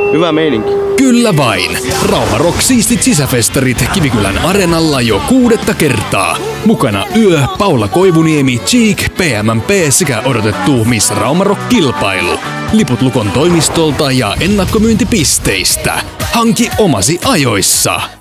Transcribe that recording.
Hyvä meininki. Kyllä vain. Rauha Rock siistit sisäfestarit Kivikylän Areenalla jo 6. kertaa. Mukana Yö, Paula Koivuniemi, Cheek, PMMP sekä odotettu Miss Rauma Rock-kilpailu. Liput Lukon toimistolta ja ennakkomyyntipisteistä. Hanki omasi ajoissa.